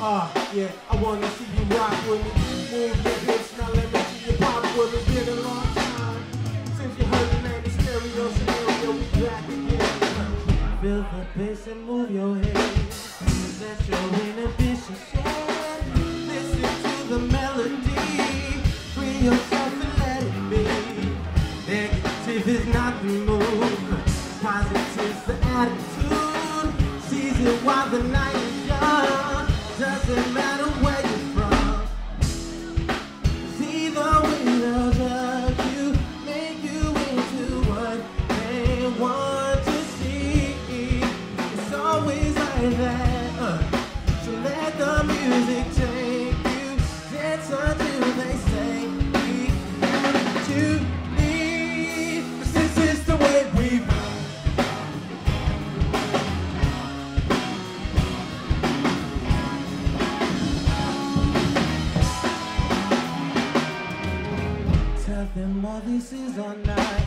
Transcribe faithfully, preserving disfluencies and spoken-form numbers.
Ah, yeah, I wanna see you rock with me. Move your hips, now let me see you pop with me. Been a long time since you heard the name of Stereo Scenario. We back again. Feel the bass and move your head. Let your inhibitions shed. Listen to the melody. Free yourself and let it be. Negative is not the move. Positive's the attitude. Seize it while the night is young. Doesn't matter where you're from. See the way they'll judge you, make you into what they want to see. It's always like that. Uh, so let the music take you. Dance until they say we have to leave. 'Cause this is the way we roll. Tell them all this is our night.